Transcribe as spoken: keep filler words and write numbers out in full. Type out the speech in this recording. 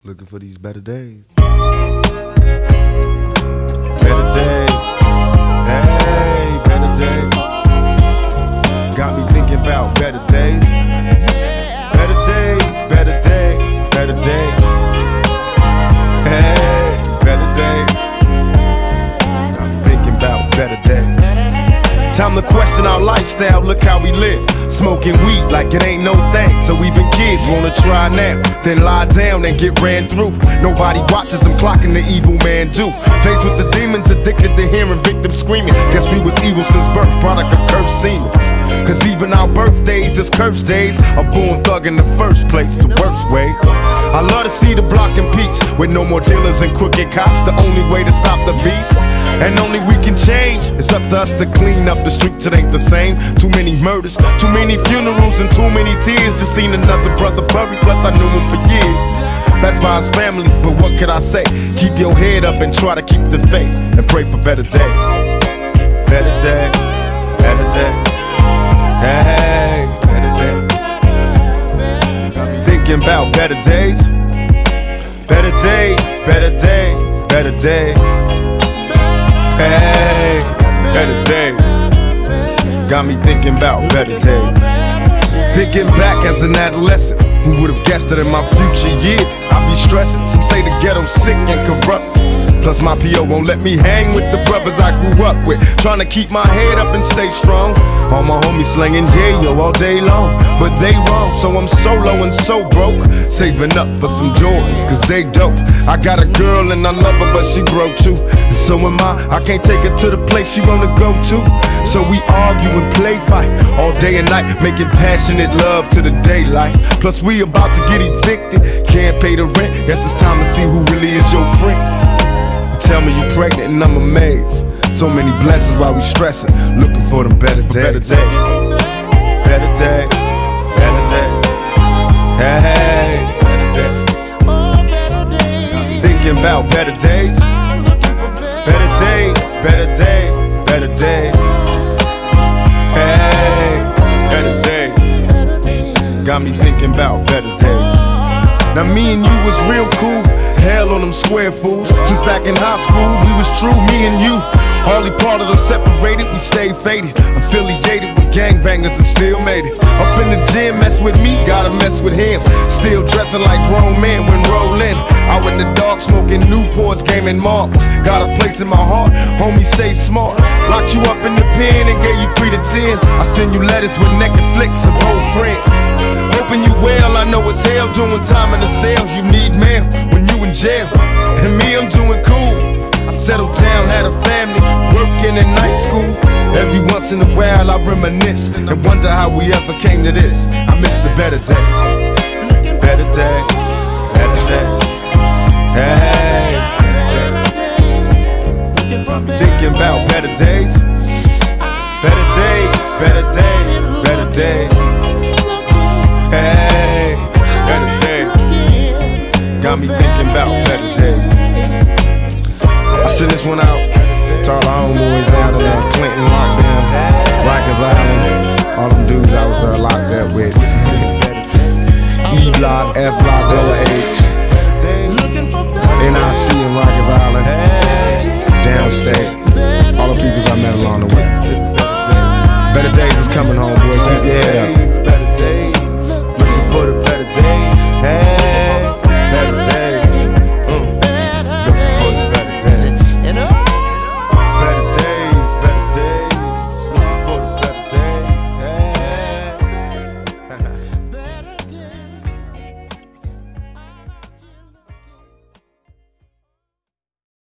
Looking for these better days. Better days. Hey, better days. Got me thinking about better days. Better days, better days, better days. Hey, better days. Got me thinking about better days. Time to question our lifestyle, look how we live. Smoking weed like it ain't no thing. So even kids wanna try now, then lie down and get ran through. Nobody watches them clocking the evil man do. Faced with the demons, addicted to hearing victims screaming. Guess we was evil since birth, product of cursed seemens. Cause even our birthdays is cursed days. A born thug in the first place, the worst ways. I love to see the block in peace, with no more dealers and crooked cops. The only way to stop the beast, and only we can change. It's up to us to clean up the streets, it ain't the same. Too many murders, too many funerals, and too many tears. Just seen another brother buried, plus I knew him for years. That's by his family, but what could I say? Keep your head up and try to keep the faith, and pray for better days. Better days, better days. Hey, better days. Thinking about better days. Better days, better days, better days. Hey, better days. Got me thinking about better days. Thinking back as an adolescent, who would've guessed that in my future years I'd be stressing? Some say the ghetto's sick and corrupt. Plus my P O won't let me hang with the brothers I grew up with. Trying to keep my head up and stay strong. All my homies slinging yayo all day long, but they wrong, so I'm solo and so broke. Saving up for some Jordans, cause they dope. I got a girl and I love her, but she broke too. And so am I, I can't take her to the place she wanna go to. So we argue and play fight all day and night, making passionate love to the daylight. Plus we about to get evicted, can't pay the rent. Guess it's time to see who really is your friend. Tell me you pregnant and I'm amazed. So many blessings while we stressing, looking for them better days. Better days, better days, better days. Hey, better days. Thinking about better days. Better days, better days, better days. Hey, better days. Got me thinking about better days. Now me and you was real cool. Hell on them square fools. Since back in high school, we was true, me and you. Hardly part of them separated, we stayed faded. Affiliated with gangbangers and still made it. Up in the gym, mess with me, gotta mess with him. Still dressing like grown men when rolling. Out in the dark, smoking Newports, gaming marks. Got a place in my heart, homie, stay smart. Locked you up in the pen and gave you three to ten. I send you letters with naked flicks of old friends. Hoping you well, I know it's hell doing time in the cells. You need mail when you in jail, and me, I'm doing cool. I settled down, had a family, working in night school. Every once in a while I reminisce and wonder how we ever came to this. I miss the better days. Better days, better days. Hey, thinking about better days. Better days, better days, better days. Hey, better days. Got me thinking about better days. I send this one out to all our homeboys down in uh, Clinton, lockdown, Rikers Island, all them dudes I was uh, locked up with. E Block, F Block, Dela, H.